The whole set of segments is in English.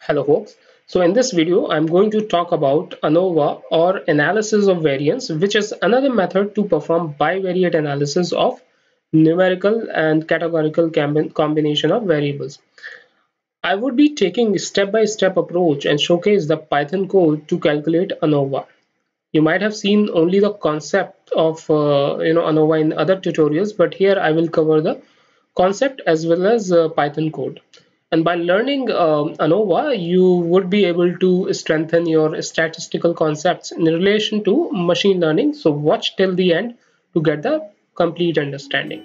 Hello folks. So in this video I'm going to talk about ANOVA or analysis of variance, which is another method to perform bivariate analysis of numerical and categorical combination of variables. I would be taking a step-by-step approach and showcase the Python code to calculate ANOVA. You might have seen only the concept of ANOVA in other tutorials, but here I will cover the concept as well as Python code. And by learning ANOVA, you would be able to strengthen your statistical concepts in relation to machine learning. So watch till the end to get the complete understanding.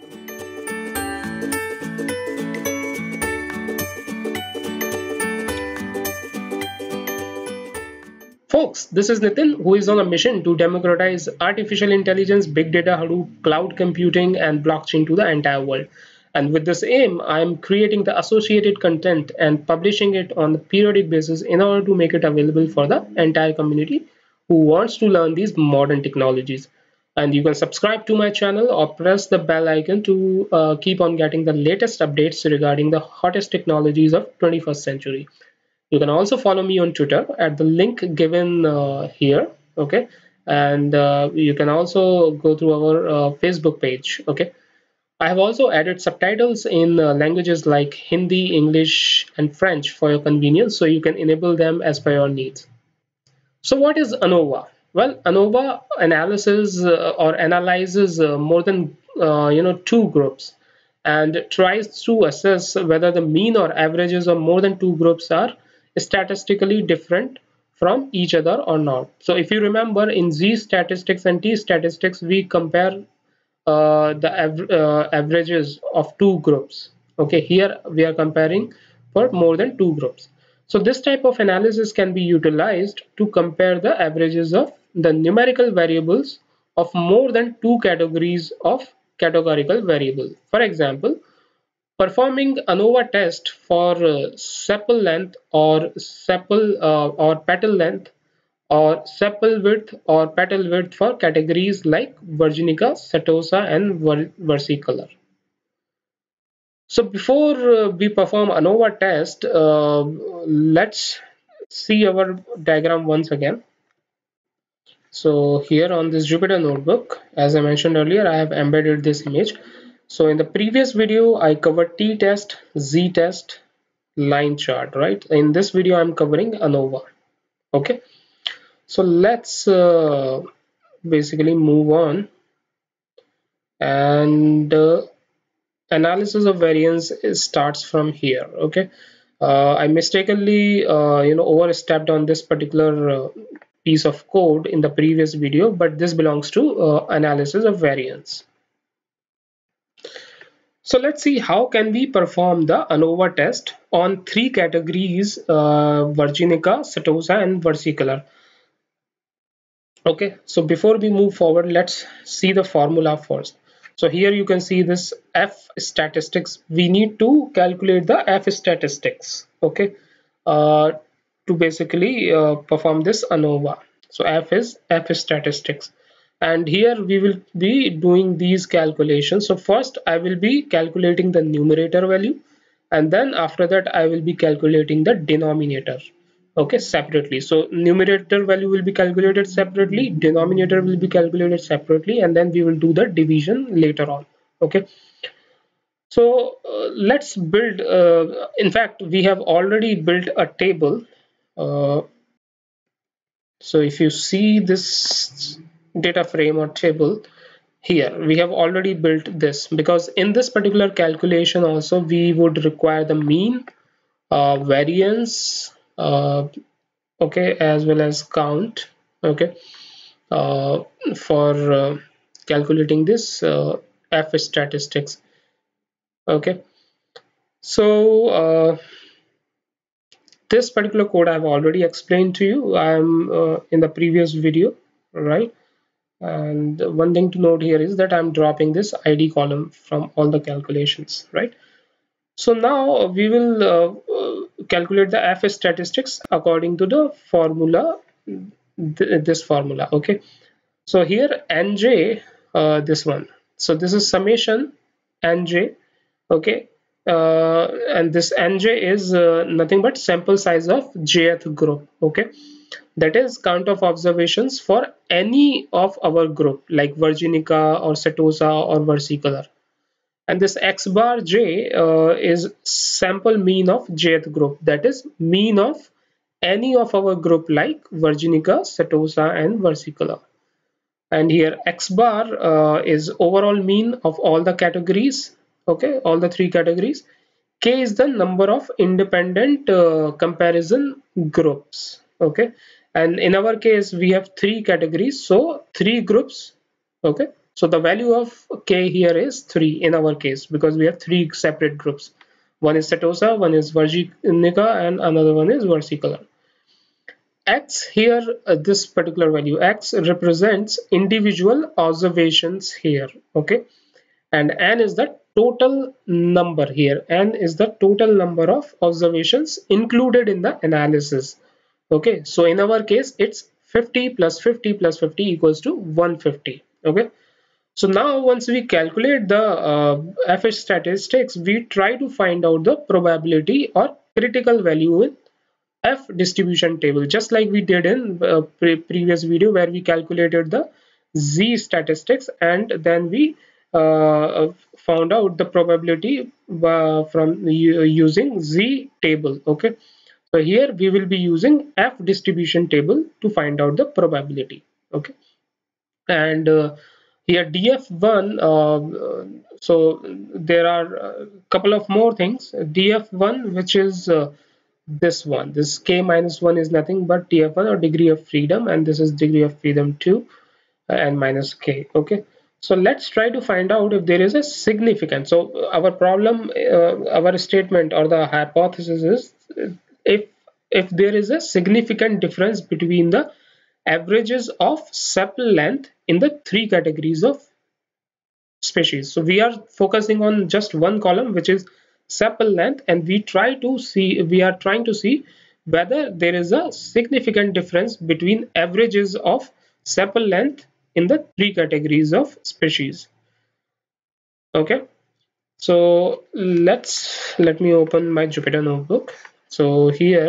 Folks, this is Nitin, who is on a mission to democratize artificial intelligence, big data, Hadoop, cloud computing, and blockchain to the entire world. And with this aim, I am creating the associated content and publishing it on a periodic basis in order to make it available for the entire community who wants to learn these modern technologies. And you can subscribe to my channel or press the bell icon to keep on getting the latest updates regarding the hottest technologies of 21st century. You can also follow me on Twitter at the link given here, okay? And you can also go through our Facebook page, okay? I have also added subtitles in languages like Hindi, English, and French for your convenience, so you can enable them as per your needs. So what is ANOVA? Well, ANOVA analyzes more than two groups and tries to assess whether the mean or averages of more than two groups are statistically different from each other or not. So if you remember, in Z statistics and T statistics, we compare the averages of two groups. Okay, here we are comparing for more than two groups. So this type of analysis can be utilized to compare the averages of the numerical variables of more than two categories of categorical variable. For example, performing ANOVA test for sepal length or petal length or sepal width or petal width for categories like Virginica, Setosa, and versicolor. So before we perform ANOVA test, let's see our diagram once again. So here on this Jupyter notebook, as I mentioned earlier, I have embedded this image. So in the previous video, I covered t-test, z-test, line chart, right? In this video, I'm covering ANOVA. Okay, so let's basically move on. And analysis of variance starts from here. Okay, I mistakenly overstepped on this particular piece of code in the previous video, but this belongs to analysis of variance. So let's see how can we perform the ANOVA test on three categories, Virginica, Setosa, and versicolor. Okay, so before we move forward, let's see the formula first. So here you can see this F statistics. We need to calculate the F statistics, okay, to basically perform this ANOVA. So F is F statistics. And here we will be doing these calculations. So first I will be calculating the numerator value, and then after that I will be calculating the denominator, okay, separately. So numerator value will be calculated separately, denominator will be calculated separately, and then we will do the division later on. Okay, so let's build in fact we have already built a table. So if you see this data frame or table, here we have already built this, because in this particular calculation also we would require the mean, variance, okay, as well as count, okay, for calculating this F statistics. Okay, so this particular code I've already explained to you. I'm in the previous video, right? And one thing to note here is that I'm dropping this ID column from all the calculations, right? So now we will calculate the F statistics according to the formula, this formula, okay? So here Nj, this one, so this is summation Nj, okay, and this nj is nothing but sample size of jth group. Okay, that is count of observations for any of our group like Virginica or Setosa or versicolor. And this x bar j is sample mean of jth group, that is mean of any of our group like Virginica, Setosa and versicolor. And here x bar is overall mean of all the categories. Okay, all the three categories. K is the number of independent comparison groups. Okay, and in our case we have three categories, so three groups. Okay, so the value of K here is 3 in our case because we have three separate groups. One is Setosa, one is Virginica and another one is versicolor. X here, this particular value X represents individual observations here. Okay, and n is the total number here. N is the total number of observations included in the analysis. Okay, so in our case it's 50 plus 50 plus 50 equals to 150. Okay, so now once we calculate the FH statistics, we try to find out the probability or critical value in F distribution table, just like we did in previous video where we calculated the Z statistics and then we found out the probability from using Z table. Okay, so here we will be using F distribution table to find out the probability. Okay, and here df1, so there are a couple of more things. Df1, which is this one, this k minus 1 is nothing but df1 or degree of freedom, and this is degree of freedom 2 and minus k. Okay, so let's try to find out if there is a significant. So our problem, our statement or the hypothesis is if there is a significant difference between the averages of sepal length in the three categories of species. So we are focusing on just one column, which is sepal length, and we are trying to see whether there is a significant difference between averages of sepal length in the three categories of species. Okay, so let me open my Jupyter notebook. So here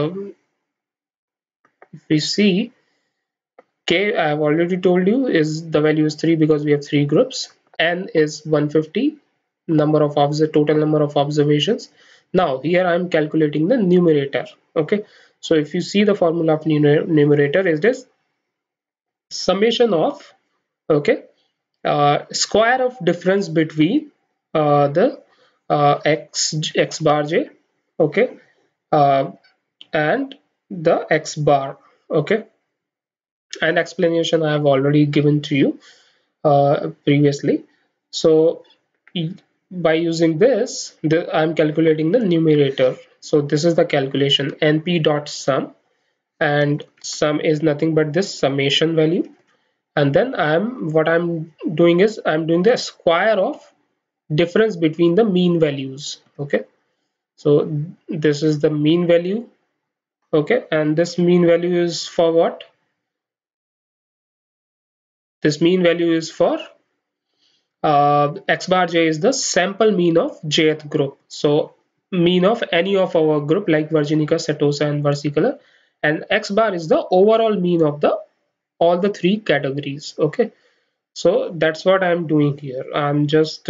if we see K, I have already told you, is the value is 3 because we have three groups. N is 150, total number of observations. Now here I am calculating the numerator. Okay, so if you see the formula of numerator is this summation of, okay, square of difference between the x bar j, okay, and the x bar. Okay, and explanation I have already given to you previously. So by using this, I'm calculating the numerator. So this is the calculation np dot sum, and sum is nothing but this summation value, and then what I'm doing is I'm doing the square of difference between the mean values. Okay, so this is the mean value. Okay, and this mean value is for what? This mean value is for x bar j is the sample mean of jth group. So mean of any of our group like Virginica, Setosa and versicolor, and x bar is the overall mean of the all the three categories. Okay, so that's what I'm doing here. I'm just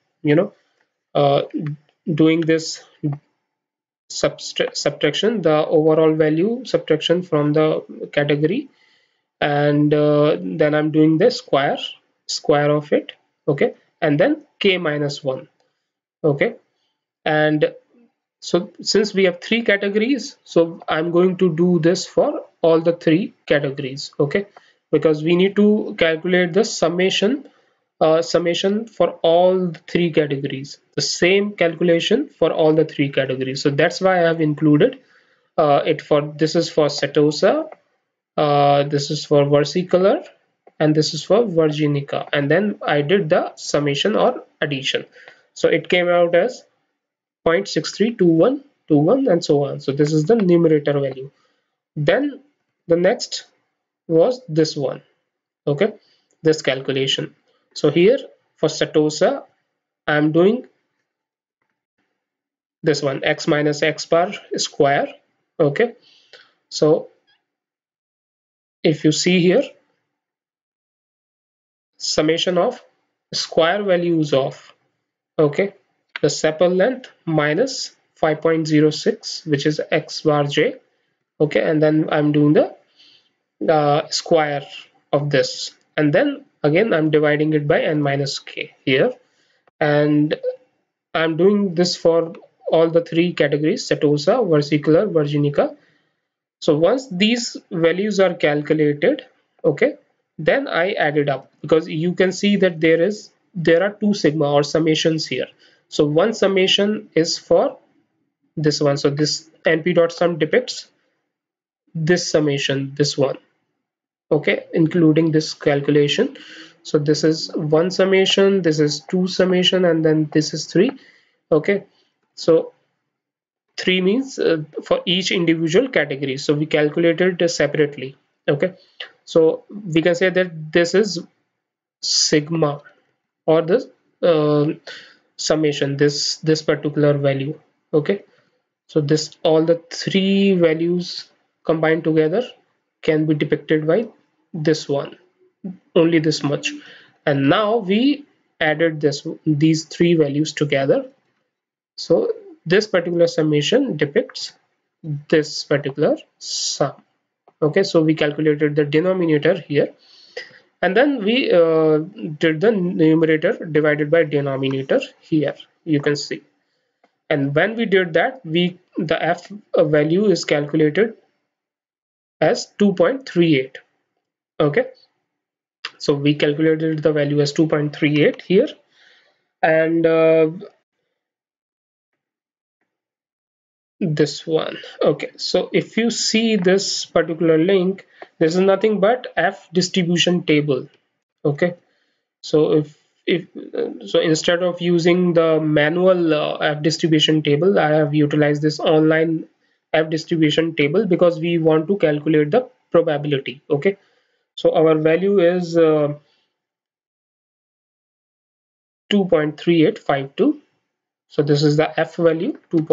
doing this subtraction, the overall value subtraction from the category, and then I'm doing the square of it. Okay, and then k minus 1. Okay, and so since we have three categories, so I'm going to do this for all the three categories. Okay, because we need to calculate the summation for all the three categories, the same calculation for all the three categories. So that's why I have included it for this is for Setosa, this is for versicolor, and this is for Virginica, and then I did the summation or addition. So it came out as 0.632121 and so on. So this is the numerator value. Then the next was this one. Okay, this calculation. So here for Setosa, I'm doing this one, x minus x bar square. Okay, so if you see here, summation of square values of, okay, the sepal length minus 5.06, which is x bar j. Okay, and then I'm doing the square of this, and then again I'm dividing it by n minus k here, and I'm doing this for all the three categories: setosa, versicolor, virginica. So once these values are calculated, okay, then I add it up, because you can see that there are two sigma or summations here. So one summation is for this one, so this np dot sum depicts this summation, this one, okay, including this calculation. So this is one summation, this is two summation, and then this is three. Okay, so 3 means for each individual category, so we calculated separately. Okay, so we can say that this is sigma, or this uh, summation, this particular value. Okay, so this, all the three values combined together can be depicted by this one, only this much. And now we added these three values together, so this particular summation depicts this particular sum. Okay, so we calculated the denominator here, and then we did the numerator divided by denominator here, you can see. And when we did that, the f value is calculated as 2.38. Okay, so we calculated the value as 2.38 here, and this one. Okay, so if you see this particular link, this is nothing but f distribution table. Okay, so if so instead of using the manual f distribution table, I have utilized this online f distribution table because we want to calculate the probability. Okay, so our value is 2.3852. so this is the f value,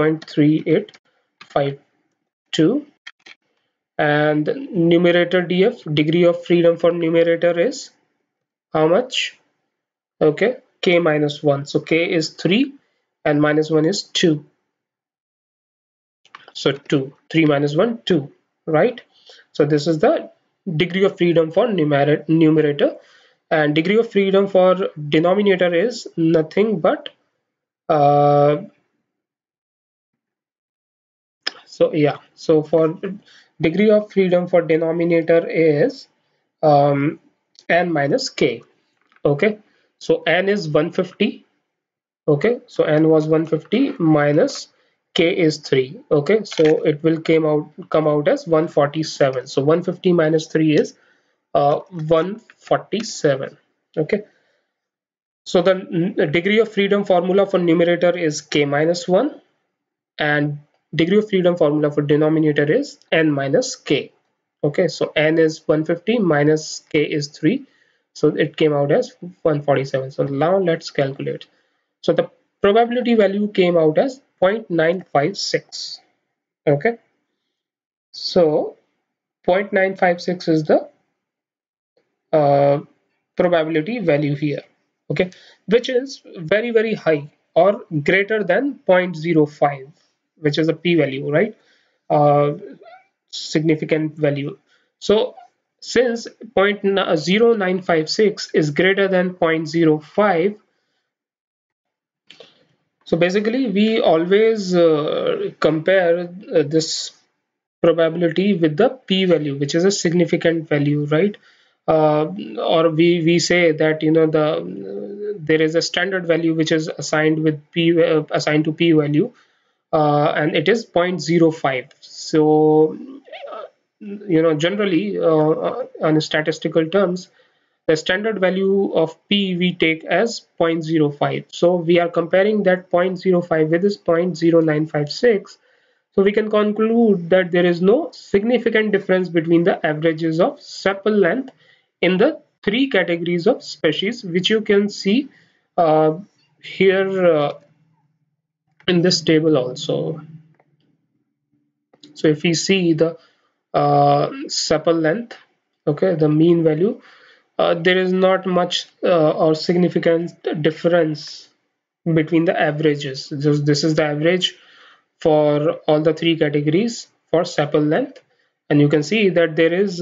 2.3852, and numerator df, degree of freedom for numerator, is how much? Okay, k minus 1. So k is 3 and minus 1 is 2. So 2, 3 minus 1, 2, right? So this is the degree of freedom for numerator, and degree of freedom for denominator is nothing but so yeah, so for degree of freedom for denominator is n minus k. Okay, so n is 150. Okay, so n was 150 minus k is 3. Okay, so it will come out as 147. So 150 minus 3 is 147. Okay, so the degree of freedom formula for numerator is k minus 1, and degree of freedom formula for denominator is n minus k. Okay, so n is 150 minus k is 3, so it came out as 147. So now let's calculate. So the probability value came out as 0.956. Okay, so 0.956 is the probability value here. Okay, which is very high, or greater than 0.05, which is a p-value, right? Significant value. So since 0.0956 is greater than 0.05, so basically we always compare this probability with the p-value, which is a significant value, right? Or we say that, you know, there is a standard value which is assigned with assigned to p-value, and it is 0.05. So you know, generally on statistical terms, the standard value of p we take as 0.05. So we are comparing that 0.05 with this 0.0956. So we can conclude that there is no significant difference between the averages of sepal length in the three categories of species, which you can see here in this table also. So if we see the sepal length, okay, the mean value, there is not much or significant difference between the averages. This is the average for all the three categories for sepal length, and you can see that there is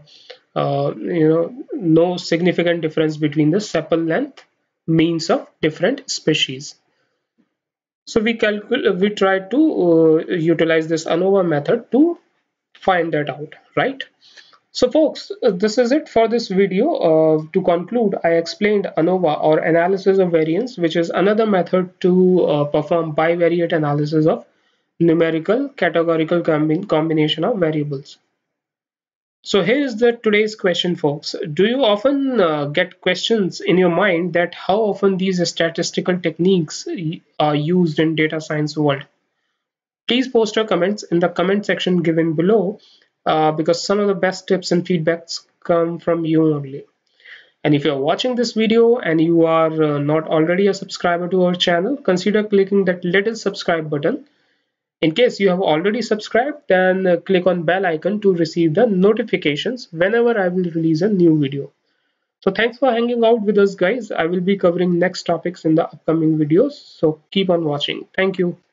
no significant difference between the sepal length means of different species. So we try to utilize this ANOVA method to find that out, right? So folks, this is it for this video. To conclude, I explained ANOVA or analysis of variance, which is another method to perform bivariate analysis of numerical categorical combination of variables. So here is the today's question, folks. Do you often get questions in your mind that how often these statistical techniques are used in data science world? Please post your comments in the comment section given below, because some of the best tips and feedbacks come from you only. And if you're watching this video and you are not already a subscriber to our channel, consider clicking that little subscribe button. In case you have already subscribed, then click on bell icon to receive the notifications whenever I will release a new video. So thanks for hanging out with us, guys. I will be covering next topics in the upcoming videos. So keep on watching. Thank you.